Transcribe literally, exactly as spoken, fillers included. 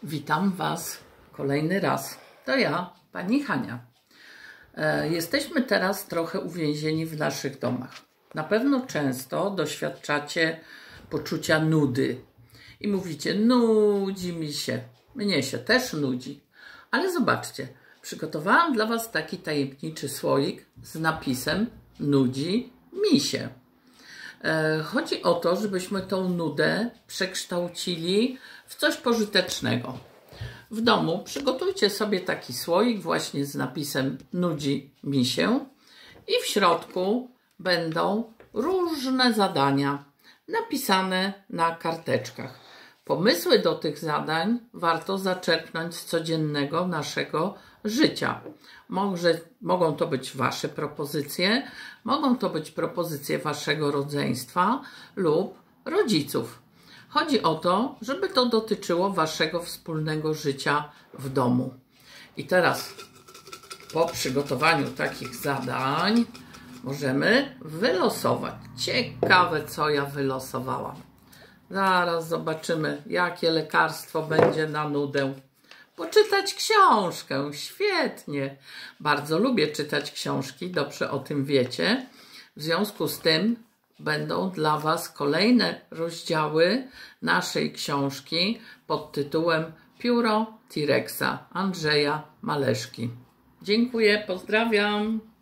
Witam Was kolejny raz. To ja, Pani Hania. E, jesteśmy teraz trochę uwięzieni w naszych domach. Na pewno często doświadczacie poczucia nudy i mówicie, nudzi mi się. Mnie się też nudzi. Ale zobaczcie, przygotowałam dla Was taki tajemniczy słoik z napisem nudzi mi się. E, chodzi o to, żebyśmy tą nudę przekształcili w coś pożytecznego. W domu przygotujcie sobie taki słoik właśnie z napisem nudzi mi się i w środku będą różne zadania napisane na karteczkach. Pomysły do tych zadań warto zaczerpnąć z codziennego naszego życia. Może, mogą to być Wasze propozycje, mogą to być propozycje Waszego rodzeństwa lub rodziców. Chodzi o to, żeby to dotyczyło Waszego wspólnego życia w domu. I teraz po przygotowaniu takich zadań możemy wylosować. Ciekawe, co ja wylosowałam. Zaraz zobaczymy, jakie lekarstwo będzie na nudę. Poczytać książkę. Świetnie. Bardzo lubię czytać książki, dobrze o tym wiecie. W związku z tym będą dla Was kolejne rozdziały naszej książki pod tytułem Pióro T-Rexa Andrzeja Maleszki. Dziękuję, pozdrawiam.